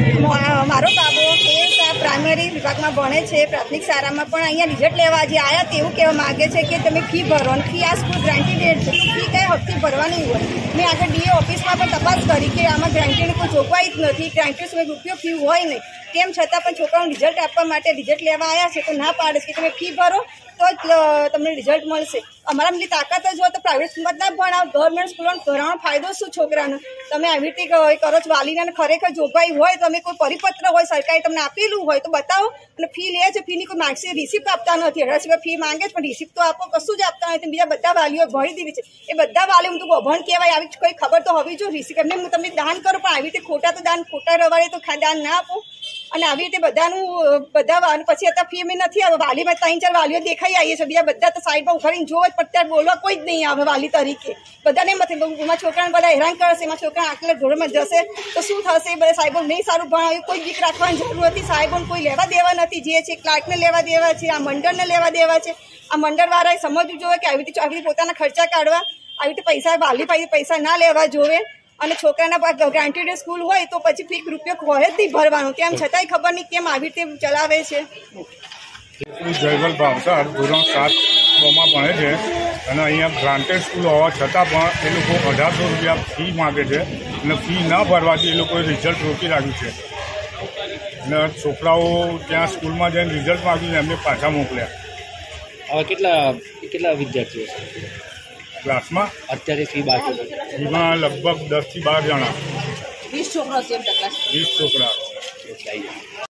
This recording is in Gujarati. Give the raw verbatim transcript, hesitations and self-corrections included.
મારો બાબો એ પ્રાઇમરી વિભાગમાં ભણે છે, પ્રાથમિક શાળામાં, પણ અહીંયા રિઝલ્ટ લેવા જે આવ્યા તેવું કહેવા માગે છે કે તમે ફી ભરો અને ફી આ સ્કૂલ ગ્રાન્ટેડ છે, ફી કઈ હકથી ભરવાની હોય. મેં આગળ ડીએ ઓફિસમાં પણ તપાસ કરી કે આમાં ગ્રાન્ટેડ કોઈ જોગવાઈ જ નથી, ગ્રાન્ટેડ સિવાય રૂપિયો ફી હોય નહીં. તેમ છતાં પણ છોકરાઓને રિઝલ્ટ આપવા માટે રિઝલ્ટ લેવા આવ્યા છે તો ના પાડે છે કે તમે ફી ભરો તો જ તમને રિઝલ્ટ મળશે. અમારા એટલી તાકાત જ હોય તો પ્રાઇવેટ સ્કૂલમાં ના ભણાવો, ગવર્મેન્ટ સ્કૂલમાં ભણવાનો ફાયદો શું છોકરાને? તમે આવી રીતે કરો છો વાલીને ખરેખર જોગવાઈ હોય, તમે કોઈ પરિપત્ર હોય સરકારે તમને આપેલું હોય તો બતાવો. અને ફી લે છે, ફીની કોઈ માગશે રિસિપ્ટ આપતા નથી, અઢાર સિવાય ફી માંગે છે પણ રિસિપ્ટ તો આપો, કશું જ આપતા નથી. બીજા બધા વાલીઓ ભરી દીધી છે, એ બધા વાલીઓ તો અભણ કહેવાય. આવી કોઈ ખબર તો હોવી જોઈએ રિસિપ્ટ એમને હું તમે દાન કરો, પણ આવી રીતે ખોટા તો દાન ખોટા રવાડે તો દાન ના આપો. અને આવી રીતે બધાનું બધા પછી અત્યારે ફી અમે નથી આવે, વાલીમાં ત્રણ ચાર વાલીઓ દેખાઈ આવીએ છીએ, બીજા બધા તો સાઈડમાં ઉખાડીને જોવે જ, પણ અત્યારે બોલવા કોઈ જ નહીં આવે વાલી તરીકે. બધાને એમ નથી, એમાં છોકરાને બધા હેરાન કરશે, એમાં છોકરા આટલા ધોરણમાં જશે તો શું થશે? બધા સાહેબો નહીં સારું ભણાવ્યું, કોઈ બીક રાખવાની જરૂર નથી. સાહેબોને કોઈ લેવા દેવા નથી, જે છે ક્લાર્કને લેવા દેવા છે, આ મંડળને લેવા દેવા છે. આ મંડળવાળાએ સમજવું જોઈએ કે આવી રીતે આવી રીતે પોતાના ખર્ચા કાઢવા, આવી રીતે પૈસા વાલી પાસે પૈસા ના લેવા જોવે. અને છોકરાના ગ્રાન્ટેડ સ્કૂલ હોય તો પછી ફી રૂપિયો હોય જ નહીં ભરવાનું, તેમ છતાંય ખબર નહીં કેમ આવી રીતે ચલાવે છે. જયવલ ભાવસાર ધોરણ સાત માં ભણે છે અને અહીંયા ગ્રાન્ટેડ સ્કૂલ હોવા છતાં પણ એ લોકો અઢારસો રૂપિયા ફી માગે છે અને ફી ન ભરવાથી એ લોકોએ રિઝલ્ટ રોકી રાખ્યું છે. અને છોકરાઓ ત્યાં સ્કૂલમાં જઈને રિઝલ્ટ માગ્યું એમને પાછા મોકલ્યા. હવે કેટલા કેટલા વિદ્યાર્થીઓ છે ક્લાસમાં અત્યારે ફી બાકી? ફીમાં લગભગ દસ થી બાર જણા. વીસ છોકરા છે, વીસ છોકરા.